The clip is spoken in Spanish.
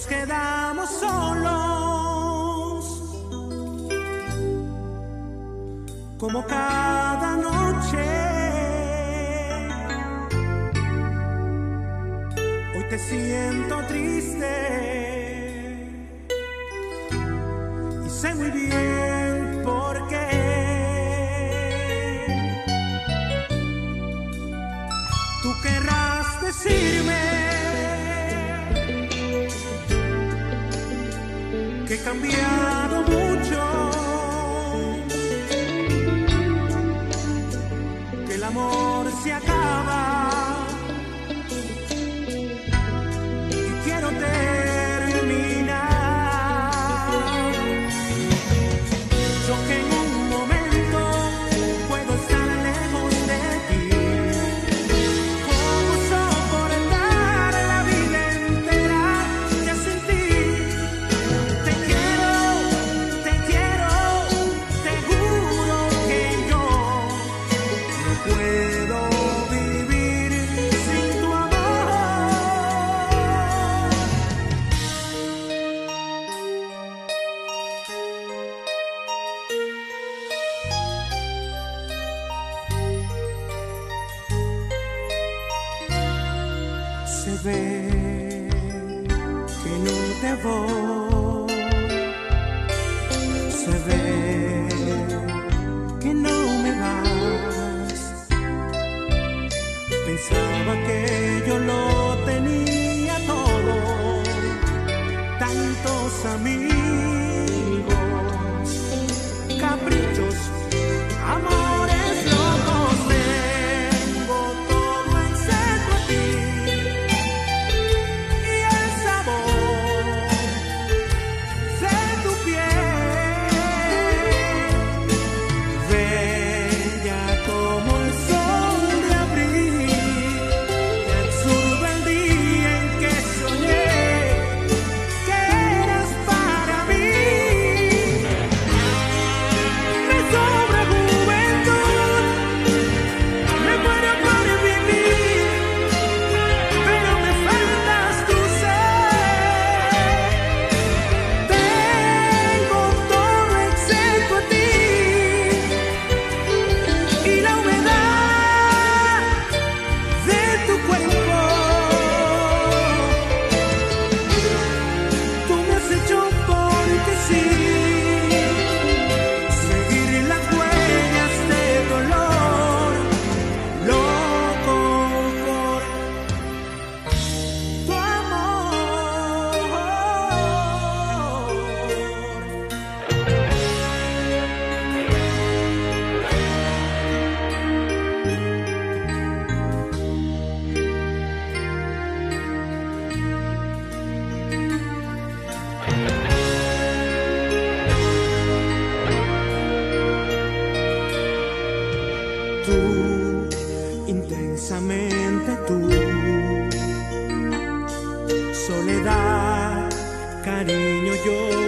nos quedamos solos, como cada noche. Hoy te siento triste y sé muy bien por qué. Tú querrás decirme que he cambiado mucho, que el amor se acaba y quiero terminar. Yo que en un momento puedo estar lejos de ti, ¿cómo soportar la vida entera ya sin ti? Te quiero, te juro que yo no puedo vivir sin tu amor. Se ve que no te voy, se ve que no me vas. Pensaba que yo lo tenía todo, tantos amigos, caprichos, amores locos. Tengo todo excepto a ti y el sabor de tu piel, bella como el sol de abril, que absorbe el día en que soñé que eras para mí. Me sobra juventud, me muero por vivir, pero me faltas tu ser. Tengo todo excepto a ti y la humedad de tu cuerpo. Tú me has hecho porque sí, seguir las huellas de dolor, loco por tu amor. Tú, intensamente tú, soledad, cariño, yo